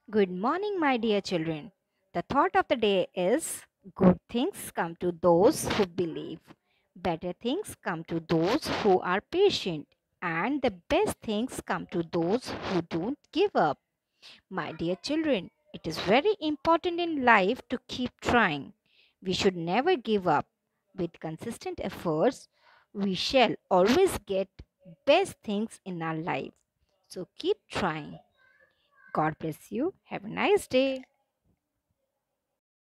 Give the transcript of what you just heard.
Good morning, my dear children. The thought of the day is good things come to those who believe, better things come to those who are patient, and the best things come to those who don't give up. My dear children, it is very important in life to keep trying. We should never give up. With consistent efforts, we shall always get best things in our life. So keep trying. God bless you. Have a nice day.